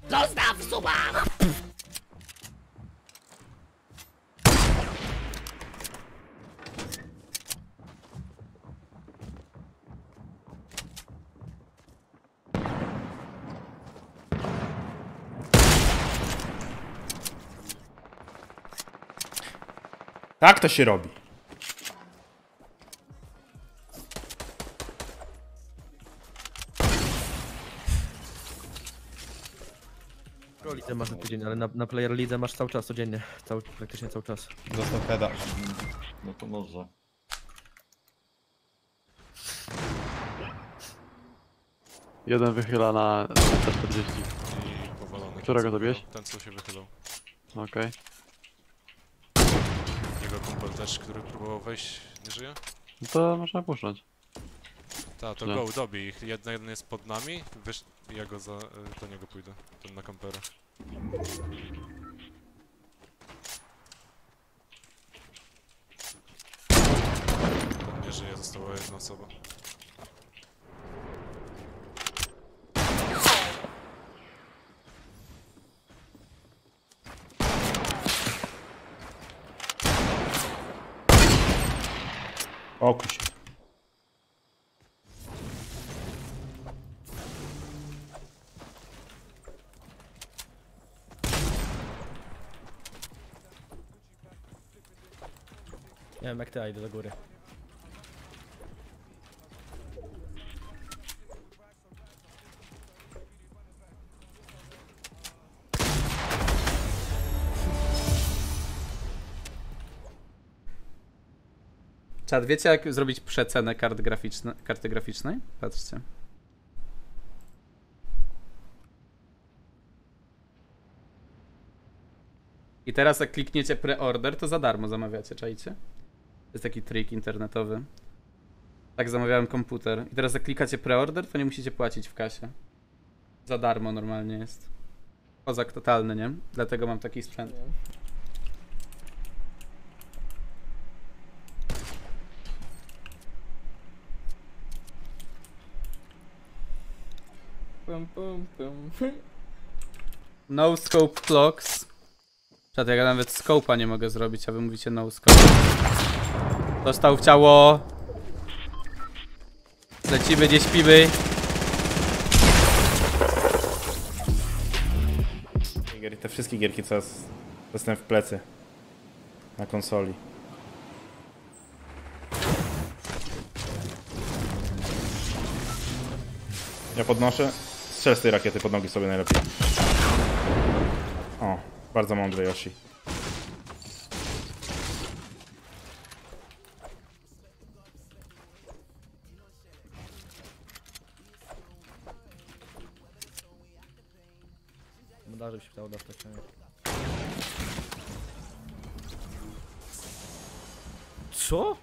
Zostaw suba! Tak to się robi. Pro lidze masz na tydzień, ale na player lidze masz cały czas, codziennie. Praktycznie cały czas. Został heada. No to może. Jeden wychyla na 40. I powalony. Którego zabiłeś? Ten co się wychylał. Okej. Jego kumpel też, który próbował wejść, nie żyje? No to można puszczać. Tak, to Nie. go, dobij ich. Jeden jest pod nami, ja go do niego pójdę. Ten na kampera. Ten nie żyje, została jedna osoba. Okuj się. Nie wiem jak ty, a idę do góry. Czad, wiecie jak zrobić przecenę karty graficznej? Patrzcie. I teraz jak klikniecie pre-order, to za darmo zamawiacie, czajcie? To jest taki trik internetowy. Tak zamawiałem komputer. I teraz jak klikacie pre-order, to nie musicie płacić w kasie. Za darmo normalnie jest. Kozak totalny, nie? Dlatego mam taki sprzęt. No scope clocks. Czad, ja nawet scope'a nie mogę zrobić, a wy mówicie no scope. Dostał w ciało. Lecimy, gdzie śpimy. Te wszystkie gierki, co dostałem w plecy. Na konsoli. Ja podnoszę. Strzel z tej rakiety pod nogi sobie najlepiej. O, bardzo mądry Yoshi. Bandaże by się chciało dostać. Nie? Co?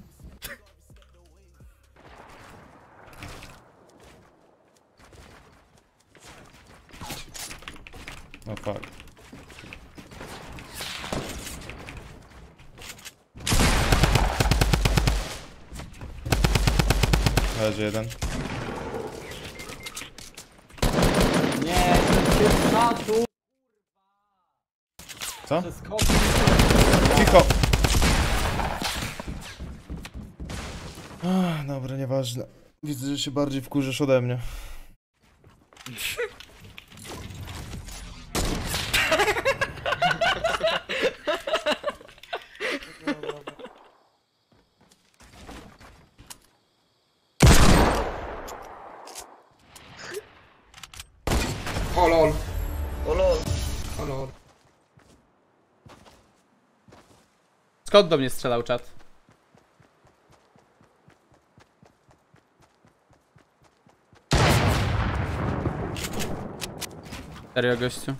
No fuck. Leży jeden. Nie, ty szatu! Co? Przeskoczył. Cicho! Dobra, nieważne. Widzę, że się bardziej wkurzysz ode mnie. O lol. O lol. O lol. Skąd do mnie strzelał czat? Serio, gościu?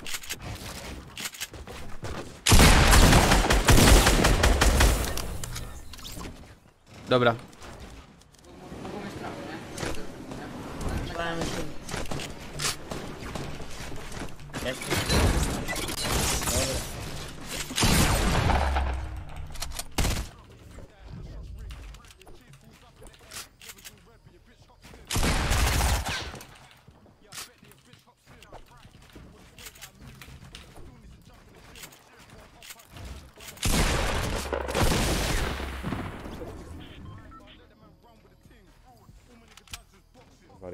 Dobra.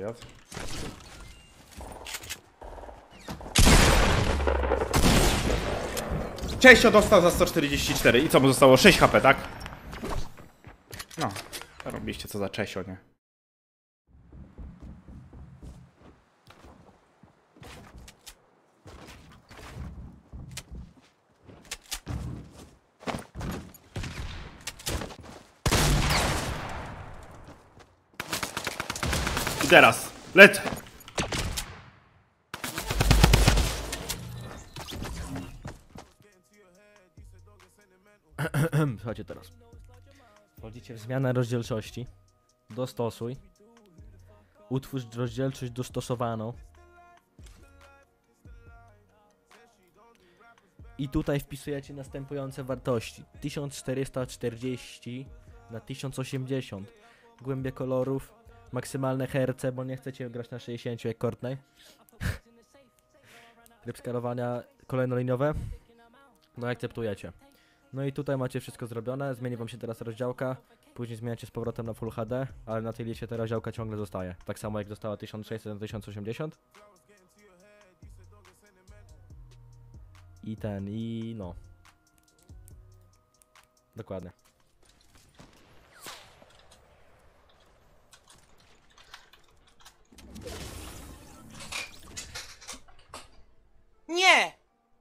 wywiad. Czesio dostał za 144 i co mu zostało? 6 HP, tak? No, robiliście co za Czesio, nie? I teraz, lecę! Słuchajcie teraz. Wchodzicie w zmianę rozdzielczości. Dostosuj. Utwórz rozdzielczość dostosowaną. I tutaj wpisujecie następujące wartości. 1440 na 1080. Głębie kolorów. Maksymalne herce, bo nie chcecie grać na 60 jak Courtney. Tryb skalowania kolejnoliniowe. No akceptujecie. No i tutaj macie wszystko zrobione, zmieni wam się teraz rozdziałka, później zmieniacie z powrotem na Full HD, ale na tej liście ta rozdziałka ciągle zostaje. Tak samo jak została 1600 na 1080. I no. Dokładnie. Nie!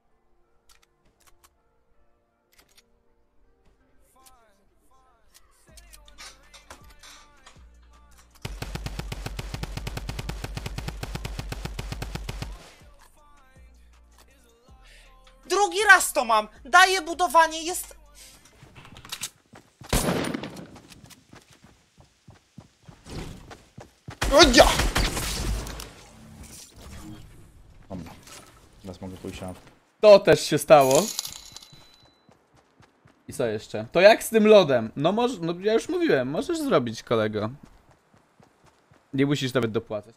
Drugi raz to mam! Daję budowanie, jest... Odzia! Dobra, teraz mogę pójść na... To też się stało. I co jeszcze? To jak z tym lodem? No może, no ja już mówiłem, możesz zrobić, kolego. Nie musisz nawet dopłacać.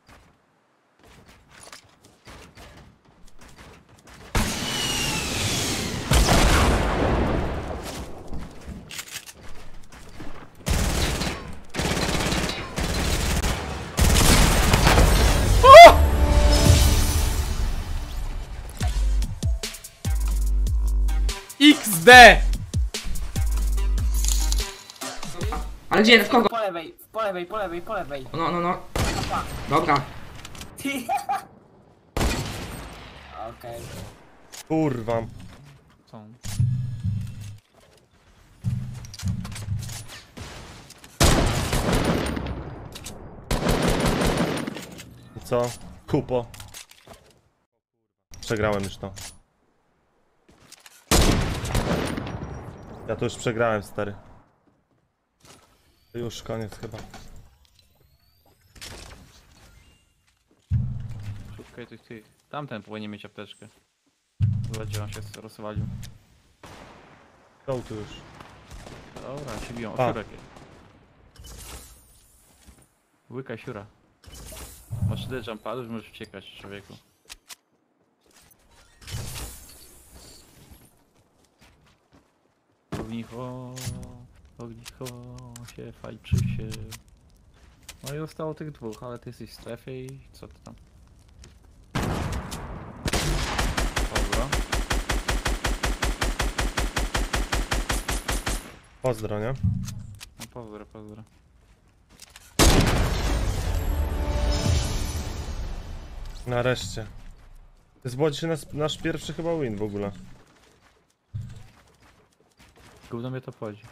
XD! Ale gdzie? W kogo? Po lewej, po lewej, po lewej, po lewej. No. Dobra. Okej. Kurwa. Co? Kupo. Przegrałem już to. Ja to już przegrałem, stary. Już koniec chyba. Szukaj tych. Tamten powinien mieć apteczkę. Zobaczcie, on się rozwalił. Go tu już. Dobra, się biją. A. O, siurek jest. Łyka siura. Masz tyle jumpadów, możesz uciekać, człowieku. Ognicho się fajczy się. No i zostało tych dwóch, ale ty jesteś w strefie i co ty tam? Dobra. Pozdro, nie? No pozdro. Nareszcie. To jest dzisiaj nasz pierwszy chyba win w ogóle. Gówno mnie to chodzi.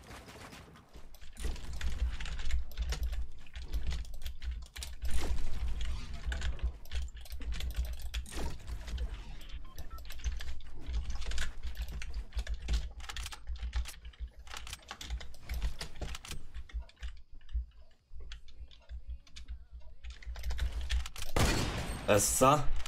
Essa?